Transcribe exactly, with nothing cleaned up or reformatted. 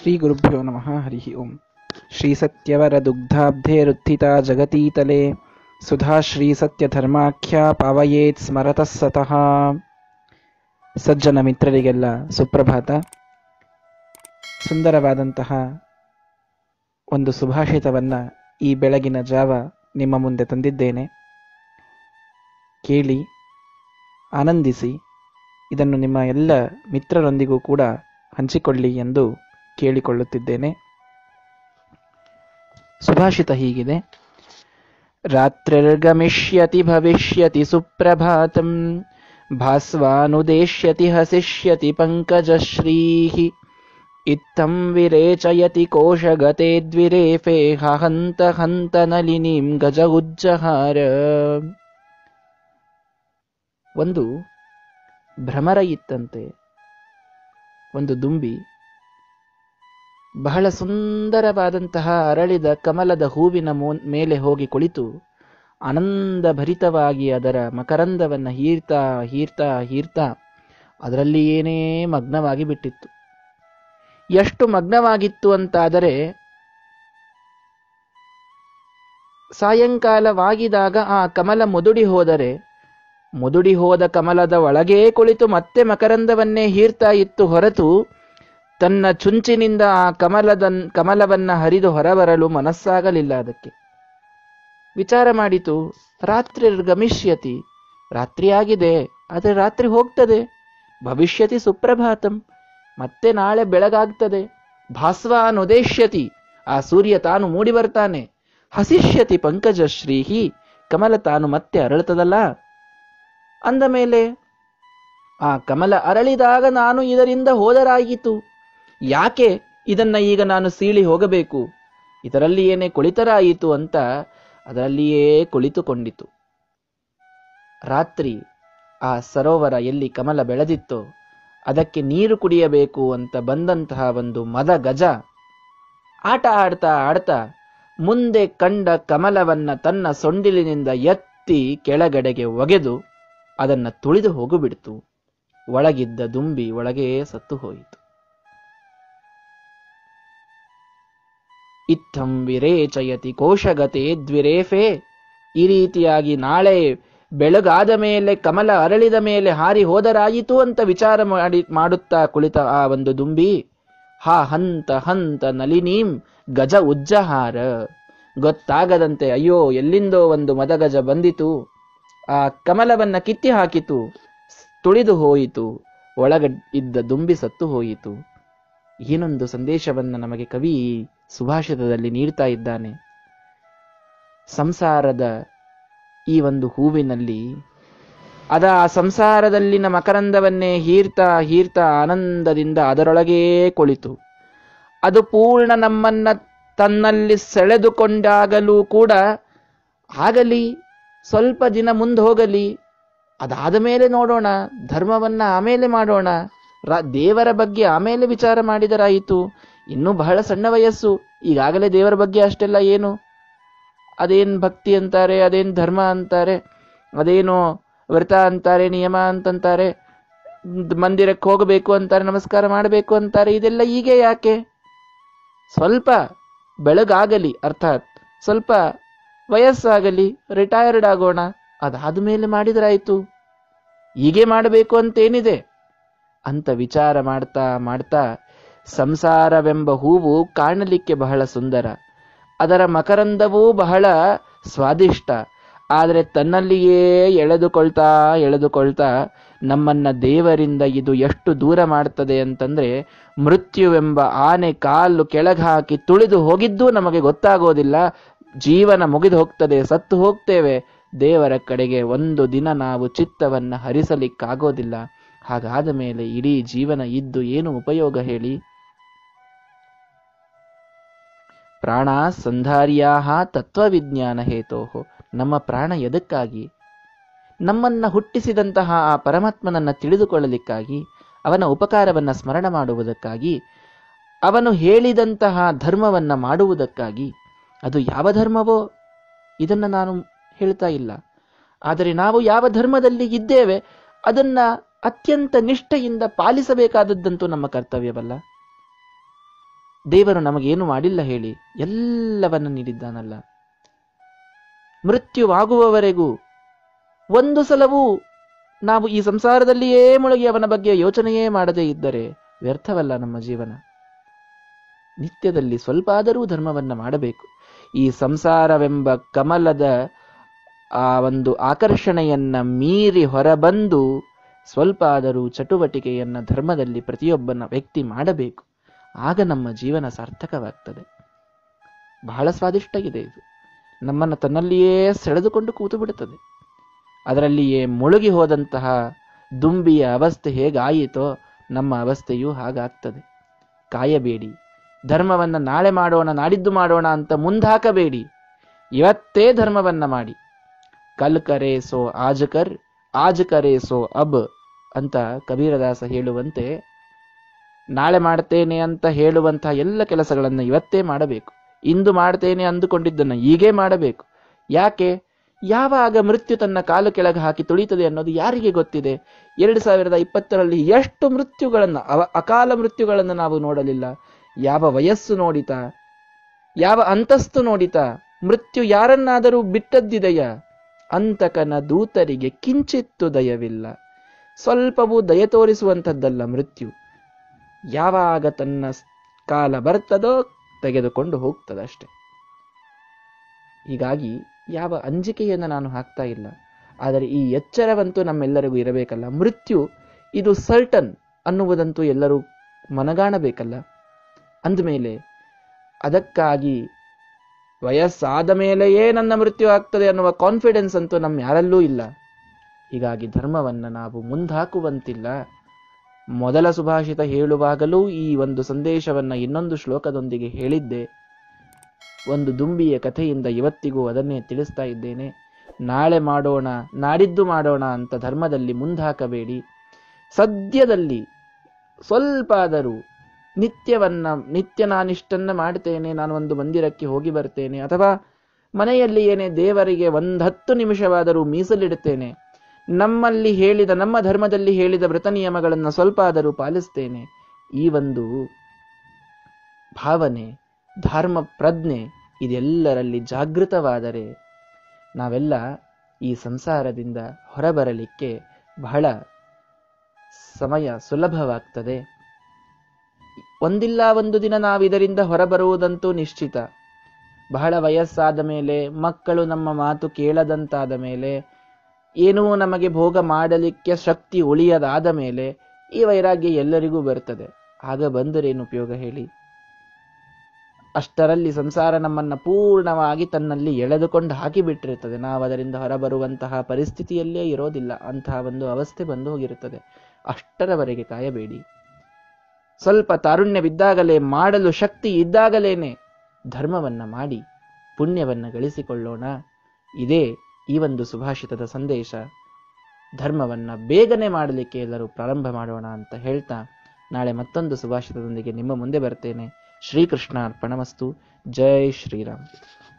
ಶ್ರೀ ಗುರುಭ್ಯೋ ನಮಃ. ಹರಿ ಓಂ. ಶ್ರೀ ಸತ್ಯವರ ದುಗ್ಧಾಬ್ಧೇರುತ್ಥಿತಾ ಜಗತೀತಲೆ ಸುಧಾ ಶ್ರೀ ಸತ್ಯ ಧರ್ಮಾಖ್ಯ ಪಾವಯೇತ್ ಸ್ಮರತಃ ಸತಃ. ಸಜ್ಜನ ಮಿತ್ರರಿಗೆಲ್ಲ ಸುಪ್ರಭಾತ. ಸುಂದರವಾದಂತಹ ಒಂದು ಸುಭಾಷಿತವನ್ನ ಈ ಬೆಳಗಿನ ಜಾವ ನಿಮ್ಮ ಮುಂದೆ ತಂದಿದ್ದೇನೆ. ಕೇಳಿ ಆನಂದಿಸಿ, ಇದನ್ನು ನಿಮ್ಮ ಎಲ್ಲ ಮಿತ್ರರೊಂದಿಗೂ ಕೂಡ ಹಂಚಿಕೊಳ್ಳಿ ಎಂದು ಕೇಳಿಕೊಳ್ಳುತ್ತಿದ್ದೇನೆ. ಸುಭಾಷಿತ ಹೀಗಿದೆ: ರಾತ್ರಿರ್ಗಮಿಷ್ಯತಿ ಭವಿಷ್ಯತಿ ಸುಪ್ರಭಾತಂ ಭಾಸ್ವಾನುದೇಶ್ಯತಿ ಹಸಿಷ್ಯತಿ ಪಂಕಜಶ್ರೀಃ ಇತ್ತಂ ವಿರೇಚಯತಿ ಕೋಶಗತೆ ದ್ವಿರೇಫೆ ಹಂತ ಹಂತ ನಲಿನೀಂ ಗಜ ಉಜ್ಜಹಾರ. ಒಂದು ಭ್ರಮರ ಇತ್ತಂತೆ. ಒಂದು ದುಂಬಿ ಬಹಳ ಸುಂದರವಾದಂತಹ ಅರಳಿದ ಕಮಲದ ಹೂವಿನ ಮೇಲೆ ಹೋಗಿ ಕುಳಿತು ಆನಂದಭರಿತವಾಗಿ ಅದರ ಮಕರಂದವನ್ನ ಹೀರ್ತಾ ಹೀರ್ತಾ ಹೀರ್ತಾ ಅದರಲ್ಲಿ ಏನೇ ಮಗ್ನವಾಗಿ ಬಿಟ್ಟಿತ್ತು. ಎಷ್ಟು ಮಗ್ನವಾಗಿತ್ತು ಅಂತಾದರೆ, ಸಾಯಂಕಾಲವಾಗಿದಾಗ ಆ ಕಮಲ ಮುದುಡಿ ಹೋದರೆ ಮುದುಡಿ ಹೋದ ಕಮಲದ ಒಳಗೇ ಕುಳಿತು ಮತ್ತೆ ಮಕರಂದವನ್ನೇ ಹೀರ್ತಾ ಇತ್ತು ಹೊರತು ತನ್ನ ಚುಂಚಿನಿಂದ ಆ ಕಮಲದ ಕಮಲವನ್ನ ಹರಿದು ಹೊರಬರಲು ಮನಸ್ಸಾಗಲಿಲ್ಲ ಅದಕ್ಕೆ. ವಿಚಾರ ಮಾಡಿತು, ರಾತ್ರಿ ಗಮಿಷ್ಯತಿ, ರಾತ್ರಿಯಾಗಿದೆ, ಆದರೆ ರಾತ್ರಿ ಹೋಗ್ತದೆ. ಭವಿಷ್ಯತಿ ಸುಪ್ರಭಾತಂ, ಮತ್ತೆ ನಾಳೆ ಬೆಳಗಾಗ್ತದೆ. ಭಾಸ್ವಾನುದೇಶ್ಯತಿ, ಆ ಸೂರ್ಯ ತಾನು ಮೂಡಿ ಬರ್ತಾನೆ. ಹಸಿಷ್ಯತಿ ಪಂಕಜಶ್ರೀಹಿ, ಕಮಲ ತಾನು ಮತ್ತೆ ಅರಳುತ್ತದಲ್ಲ. ಅಂದ ಮೇಲೆ ಆ ಕಮಲ ಅರಳಿದಾಗ ನಾನು ಇದರಿಂದ ಹೋದರಾಯಿತು, ಯಾಕೆ ಇದನ್ನ ಈಗ ನಾನು ಸೀಳಿ ಹೋಗಬೇಕು, ಇದರಲ್ಲಿ ಏನೇ ಕುಳಿತರಾಯಿತು ಅಂತ ಅದರಲ್ಲಿಯೇ ಕುಳಿತುಕೊಂಡಿತು. ರಾತ್ರಿ ಆ ಸರೋವರ ಎಲ್ಲಿ ಕಮಲ ಬೆಳೆದಿತ್ತೋ ಅದಕ್ಕೆ ನೀರು ಕುಡಿಯಬೇಕು ಅಂತ ಬಂದಂತಹ ಒಂದು ಮದ ಗಜ ಆಟ ಆಡ್ತಾ ಆಡ್ತಾ ಮುಂದೆ ಕಂಡ ಕಮಲವನ್ನ ತನ್ನ ಸೊಂಡಿಲಿನಿಂದ ಎತ್ತಿ ಕೆಳಗಡೆಗೆ ಒಗೆದು ಅದನ್ನ ತುಳಿದು ಹೋಗಿಬಿಡ್ತು. ಒಳಗಿದ್ದ ದುಂಬಿ ಒಳಗೇ ಸತ್ತು ಹೋಯಿತು. ಇತ್ತಂ ವಿರೇಚಯತಿ ಕೋಶಗತೆ ದ್ವಿರೇಫೆ, ಈ ರೀತಿಯಾಗಿ ನಾಳೆ ಬೆಳಗಾದ ಮೇಲೆ ಕಮಲ ಅರಳಿದ ಮೇಲೆ ಹಾರಿ ಹೋದರಾಯಿತು ಅಂತ ವಿಚಾರ ಮಾಡಿ ಮಾಡುತ್ತಾ ಕುಳಿತ ಆ ಒಂದು ದುಂಬಿ ಹಾ ಹಂತ ಹಂತ ನಲಿನೀಂ ಗಜ ಉಜ್ಜಹಾರ, ಗೊತ್ತಾಗದಂತೆ ಅಯ್ಯೋ ಎಲ್ಲಿಂದೋ ಒಂದು ಮದಗಜ ಬಂದಿತು, ಆ ಕಮಲವನ್ನ ಕಿತ್ತಿ ಹಾಕಿತು, ತುಳಿದು ಹೋಯಿತು, ಒಳಗ ಇದ್ದ ದುಂಬಿ ಸತ್ತು ಹೋಯಿತು. ಏನೊಂದು ಸಂದೇಶವನ್ನ ನಮಗೆ ಕವಿ ಸುಭಾಷಿತದಲ್ಲಿ ನೀಡ್ತಾ ಇದ್ದಾನೆ. ಸಂಸಾರದ ಈ ಒಂದು ಹೂವಿನಲ್ಲಿ ಅದ ಆ ಸಂಸಾರದಲ್ಲಿನ ಮಕರಂದವನ್ನೇ ಹೀರ್ತಾ ಹೀರ್ತಾ ಆನಂದದಿಂದ ಅದರೊಳಗೇ ಕುಳಿತು ಅದು ಪೂರ್ಣ ನಮ್ಮನ್ನ ತನ್ನಲ್ಲಿ ಸೆಳೆದುಕೊಂಡಾಗಲೂ ಕೂಡ ಆಗಲಿ, ಸ್ವಲ್ಪ ದಿನ ಮುಂದೆ ಹೋಗಲಿ, ಅದಾದ ಮೇಲೆ ನೋಡೋಣ, ಧರ್ಮವನ್ನ ಆಮೇಲೆ ಮಾಡೋಣ, ದೇವರ ಬಗ್ಗೆ ಆಮೇಲೆ ವಿಚಾರ ಮಾಡಿದರಾಯಿತು, ಇನ್ನೂ ಬಹಳ ಸಣ್ಣ ವಯಸ್ಸು, ಈಗಾಗಲೇ ದೇವರ ಬಗ್ಗೆ ಅಷ್ಟೆಲ್ಲ ಏನು, ಅದೇನ್ ಭಕ್ತಿ ಅಂತಾರೆ, ಅದೇನ್ ಧರ್ಮ ಅಂತಾರೆ, ಅದೇನು ವ್ರತ ಅಂತಾರೆ, ನಿಯಮ ಅಂತಂತಾರೆ, ಮಂದಿರಕ್ಕೆ ಹೋಗಬೇಕು ಅಂತಾರೆ, ನಮಸ್ಕಾರ ಮಾಡಬೇಕು ಅಂತಾರೆ, ಇದೆಲ್ಲ ಹೀಗೆ ಯಾಕೆ? ಸ್ವಲ್ಪ ಬೆಳಗಾಗಲಿ, ಅರ್ಥಾತ್ ಸ್ವಲ್ಪ ವಯಸ್ಸಾಗಲಿ, ರಿಟೈರ್ಡ್ ಆಗೋಣ, ಅದಾದ ಮೇಲೆ ಮಾಡಿದ್ರಾಯ್ತು, ಹೀಗೆ ಮಾಡಬೇಕು ಅಂತೇನಿದೆ ಅಂತ ವಿಚಾರ ಮಾಡ್ತಾ ಮಾಡ್ತಾ ಸಂಸಾರವೆಂಬ ಹೂವು ಕಾಣಲಿಕ್ಕೆ ಬಹಳ ಸುಂದರ, ಅದರ ಮಕರಂದವೂ ಬಹಳ ಸ್ವಾದಿಷ್ಟ, ಆದರೆ ತನ್ನಲ್ಲಿಯೇ ಎಳೆದುಕೊಳ್ತಾ ಎಳೆದುಕೊಳ್ತಾ ನಮ್ಮನ್ನ ದೇವರಿಂದ ಇದು ಎಷ್ಟು ದೂರ ಮಾಡ್ತದೆ ಅಂತಂದ್ರೆ, ಮೃತ್ಯುವೆಂಬ ಆನೆ ಕಾಲು ಕೆಳಗೆ ಹಾಕಿ ತುಳಿದು ಹೋಗಿದ್ದೂ ನಮಗೆ ಗೊತ್ತಾಗೋದಿಲ್ಲ. ಜೀವನ ಮುಗಿದು ಹೋಗ್ತದೆ, ಸತ್ತು ಹೋಗ್ತೇವೆ, ದೇವರ ಕಡೆಗೆ ಒಂದು ದಿನ ನಾವು ಚಿತ್ತವನ್ನ ಹರಿಸಲಿಕ್ಕಾಗೋದಿಲ್ಲ. ಹಾಗಾದ ಮೇಲೆ ಇಡೀ ಜೀವನ ಇದ್ದು ಏನು ಉಪಯೋಗ ಹೇಳಿ? ಪ್ರಾಣ ಸಂಧಾರ್ಯಾಹ ತತ್ವವಿಜ್ಞಾನ ಹೇತೋಹೋ, ನಮ್ಮ ಪ್ರಾಣ ಎದಕ್ಕಾಗಿ? ನಮ್ಮನ್ನ ಹುಟ್ಟಿಸಿದಂತಹ ಆ ಪರಮಾತ್ಮನನ್ನ ತಿಳಿದುಕೊಳ್ಳಲಿಕ್ಕಾಗಿ, ಅವನ ಉಪಕಾರವನ್ನ ಸ್ಮರಣ ಮಾಡುವುದಕ್ಕಾಗಿ, ಅವನು ಹೇಳಿದಂತಹ ಧರ್ಮವನ್ನ ಮಾಡುವುದಕ್ಕಾಗಿ. ಅದು ಯಾವ ಧರ್ಮವೋ ಇದನ್ನ ನಾನು ಹೇಳ್ತಾ ಇಲ್ಲ, ಆದರೆ ನಾವು ಯಾವ ಧರ್ಮದಲ್ಲಿ ಇದ್ದೇವೆ ಅದನ್ನ ಅತ್ಯಂತ ನಿಷ್ಠೆಯಿಂದ ಪಾಲಿಸಬೇಕಾದದ್ದಂತೂ ನಮ್ಮ ಕರ್ತವ್ಯವಲ್ಲ. ದೇವರು ನಮಗೇನು ಮಾಡಿಲ್ಲ ಹೇಳಿ, ಎಲ್ಲವನ್ನ ನೀಡಿದ್ದಾನಲ್ಲ. ಮೃತ್ಯುವಾಗುವವರೆಗೂ ಒಂದು ಸಲವೂ ನಾವು ಈ ಸಂಸಾರದಲ್ಲಿಯೇ ಮುಳುಗಿ ಅವನ ಬಗ್ಗೆ ಯೋಚನೆಯೇ ಮಾಡದೇ ಇದ್ದರೆ ವ್ಯರ್ಥವಲ್ಲ ನಮ್ಮ ಜೀವನ. ನಿತ್ಯದಲ್ಲಿ ಸ್ವಲ್ಪ ಆದರೂ ಧರ್ಮವನ್ನ ಮಾಡಬೇಕು. ಈ ಸಂಸಾರವೆಂಬ ಕಮಲದ ಆ ಒಂದು ಆಕರ್ಷಣೆಯನ್ನ ಮೀರಿ ಹೊರಬಂದು ಸ್ವಲ್ಪ ಆದರೂ ಚಟುವಟಿಕೆಯನ್ನ ಧರ್ಮದಲ್ಲಿ ಪ್ರತಿಯೊಬ್ಬನ ವ್ಯಕ್ತಿ ಮಾಡಬೇಕು. ಆಗ ನಮ್ಮ ಜೀವನ ಸಾರ್ಥಕವಾಗ್ತದೆ. ಬಹಳ ಸ್ವಾದಿಷ್ಟ ಇದೆ ಇದು. ನಮ್ಮನ್ನು ತನ್ನಲ್ಲಿಯೇ ಸೆಳೆದುಕೊಂಡು ಕೂತು ಬಿಡುತ್ತದೆ. ಅದರಲ್ಲಿಯೇ ಮುಳುಗಿ ಹೋದಂತಹ ದುಂಬಿಯ ಅವಸ್ಥೆ ಹೇಗಾಯಿತೋ ನಮ್ಮ ಅವಸ್ಥೆಯೂ ಹಾಗಾಗ್ತದೆ. ಕಾಯಬೇಡಿ. ಧರ್ಮವನ್ನ ನಾಳೆ ಮಾಡೋಣ, ನಾಡಿದ್ದು ಮಾಡೋಣ ಅಂತ ಮುಂದಾಕಬೇಡಿ. ಇವತ್ತೇ ಧರ್ಮವನ್ನ ಮಾಡಿ. ಕಲ್ ಕರೆ ಸೋ ಆಜ್ ಕರ್, ಆಜ್ ಕರೆ ಸೋ ಅಬ್ ಅಂತ ಕಬೀರದಾಸ ಹೇಳುವಂತೆ, ನಾಳೆ ಮಾಡ್ತೇನೆ ಅಂತ ಹೇಳುವಂತಹ ಎಲ್ಲ ಕೆಲಸಗಳನ್ನು ಇವತ್ತೇ ಮಾಡಬೇಕು. ಇಂದು ಮಾಡ್ತೇನೆ ಅಂದುಕೊಂಡಿದ್ದನ್ನು ಈಗೇ ಮಾಡಬೇಕು. ಯಾಕೆ? ಯಾವಾಗ ಮೃತ್ಯು ತನ್ನ ಕಾಲು ಕೆಳಗೆ ಹಾಕಿ ತುಳಿತದೆ ಅನ್ನೋದು ಯಾರಿಗೆ ಗೊತ್ತಿದೆ? ಎರಡು ಸಾವಿರದ ಇಪ್ಪತ್ತರಲ್ಲಿ ಎಷ್ಟು ಮೃತ್ಯುಗಳನ್ನು, ಅವ ಅಕಾಲ ಮೃತ್ಯುಗಳನ್ನು ನಾವು ನೋಡಲಿಲ್ಲ. ಯಾವ ವಯಸ್ಸು ನೋಡಿತಾ, ಯಾವ ಅಂತಸ್ತು ನೋಡಿತಾ ಮೃತ್ಯು ಯಾರನ್ನಾದರೂ ಬಿಟ್ಟದ್ದಿದೆಯ? ಅಂತಕನ ದೂತರಿಗೆ ಕಿಂಚಿತ್ತು ದಯವಿಲ್ಲ. ಸ್ವಲ್ಪವೂ ದಯ ತೋರಿಸುವಂಥದ್ದಲ್ಲ ಮೃತ್ಯು. ಯಾವಾಗ ತನ್ನ ಕಾಲ ಬರ್ತದೋ ತೆಗೆದುಕೊಂಡು ಹೋಗ್ತದಷ್ಟೆ. ಹೀಗಾಗಿ ಯಾವ ಅಂಜಿಕೆಯನ್ನು ನಾನು ಹಾಕ್ತಾ ಇಲ್ಲ. ಆದರೆ ಈ ಎಚ್ಚರವಂತೂ ನಮ್ಮೆಲ್ಲರಿಗೂ ಇರಬೇಕಲ್ಲ. ಮೃತ್ಯು ಇದು ಸರ್ಟನ್ ಅನ್ನುವುದಂತೂ ಎಲ್ಲರೂ ಮನಗಾಣಬೇಕಲ್ಲ. ಅಂದಮೇಲೆ ಅದಕ್ಕಾಗಿ ವಯಸ್ಸಾದ ಮೇಲೆಯೇ ನನ್ನ ಮೃತ್ಯು ಆಗ್ತದೆ ಅನ್ನುವ ಕಾನ್ಫಿಡೆನ್ಸ್ ಅಂತೂ ನಮ್ಮ ಯಾರಲ್ಲೂ ಇಲ್ಲ. ಹೀಗಾಗಿ ಧರ್ಮವನ್ನ ನಾವು ಮುಂದಾಕುವಂತಿಲ್ಲ. ಮೊದಲ ಸುಭಾಷಿತ ಹೇಳುವಾಗಲೂ ಈ ಒಂದು ಸಂದೇಶವನ್ನ ಇನ್ನೊಂದು ಶ್ಲೋಕದೊಂದಿಗೆ ಹೇಳಿದ್ದೆ. ಒಂದು ದುಂಬಿಯ ಕಥೆಯಿಂದ ಇವತ್ತಿಗೂ ಅದನ್ನೇ ತಿಳಿಸ್ತಾ ಇದ್ದೇನೆ. ನಾಳೆ ಮಾಡೋಣ, ನಾಡಿದ್ದು ಮಾಡೋಣ ಅಂತ ಧರ್ಮದಲ್ಲಿ ಮುಂದಾಕಬೇಡಿ. ಸದ್ಯದಲ್ಲಿ ಸ್ವಲ್ಪ ಆದರೂ ನಿತ್ಯವನ್ನ ನಿತ್ಯ ನಾನಿಷ್ಟನ್ನ ಮಾಡ್ತೇನೆ, ನಾನು ಒಂದು ಮಂದಿರಕ್ಕೆ ಹೋಗಿ ಬರ್ತೇನೆ, ಅಥವಾ ಮನೆಯಲ್ಲಿ ಏನೇ ದೇವರಿಗೆ ಒಂದು ಹತ್ತು ನಿಮಿಷವಾದರೂ ಮೀಸಲಿಡುತ್ತೇನೆ, ನಮ್ಮಲ್ಲಿ ಹೇಳಿದ, ನಮ್ಮ ಧರ್ಮದಲ್ಲಿ ಹೇಳಿದ ವ್ರತ ನಿಯಮಗಳನ್ನು ಸ್ವಲ್ಪ ಆದರೂ ಪಾಲಿಸ್ತೇನೆ. ಈ ಒಂದು ಭಾವನೆ, ಧರ್ಮ ಪ್ರಜ್ಞೆ ಇದೆಲ್ಲರಲ್ಲಿ ಜಾಗೃತವಾದರೆ ನಾವೆಲ್ಲ ಈ ಸಂಸಾರದಿಂದ ಹೊರಬರಲಿಕ್ಕೆ ಬಹಳ ಸಮಯ ಸುಲಭವಾಗ್ತದೆ. ಒಂದಿಲ್ಲ ಒಂದು ದಿನ ನಾವಿದರಿಂದ ಹೊರಬರುವುದಂತೂ ನಿಶ್ಚಿತ. ಬಹಳ ವಯಸ್ಸಾದ ಮೇಲೆ, ಮಕ್ಕಳು ನಮ್ಮ ಮಾತು ಕೇಳದಂತಾದ ಮೇಲೆ, ಏನೂ ನಮಗೆ ಭೋಗ ಮಾಡಲಿಕ್ಕೆ ಶಕ್ತಿ ಉಳಿಯದಾದ ಮೇಲೆ ಈ ವೈರಾಗ್ಯ ಎಲ್ಲರಿಗೂ ಬರ್ತದೆ. ಆಗ ಬಂದರೇನು ಉಪಯೋಗ ಹೇಳಿ? ಅಷ್ಟರಲ್ಲಿ ಸಂಸಾರ ನಮ್ಮನ್ನ ಪೂರ್ಣವಾಗಿ ತನ್ನಲ್ಲಿ ಎಳೆದುಕೊಂಡು ಹಾಕಿಬಿಟ್ಟಿರುತ್ತದೆ. ನಾವು ಅದರಿಂದ ಹೊರಬರುವಂತಹ ಪರಿಸ್ಥಿತಿಯಲ್ಲೇ ಇರೋದಿಲ್ಲ. ಅಂತಹ ಒಂದು ಅವಸ್ಥೆ ಬಂದು ಹೋಗಿರುತ್ತದೆ. ಅಷ್ಟರವರೆಗೆ ಕಾಯಬೇಡಿ. ಸ್ವಲ್ಪ ತಾರುಣ್ಯವಿದ್ದಾಗಲೇ, ಮಾಡಲು ಶಕ್ತಿ ಇದ್ದಾಗಲೇನೆ ಧರ್ಮವನ್ನ ಮಾಡಿ ಪುಣ್ಯವನ್ನ ಗಳಿಸಿಕೊಳ್ಳೋಣ. ಇದೇ ಈ ಒಂದು ಸುಭಾಷಿತದ ಸಂದೇಶ. ಧರ್ಮವನ್ನ ಬೇಗನೆ ಮಾಡಲಿಕ್ಕೆ ಎಲ್ಲರೂ ಪ್ರಾರಂಭ ಮಾಡೋಣ ಅಂತ ಹೇಳ್ತಾ ನಾಳೆ ಮತ್ತೊಂದು ಸುಭಾಷಿತದೊಂದಿಗೆ ನಿಮ್ಮ ಮುಂದೆ ಬರ್ತೇನೆ. ಶ್ರೀಕೃಷ್ಣ ಅರ್ಪಣಮಸ್ತು. ಜೈ ಶ್ರೀರಾಮ್.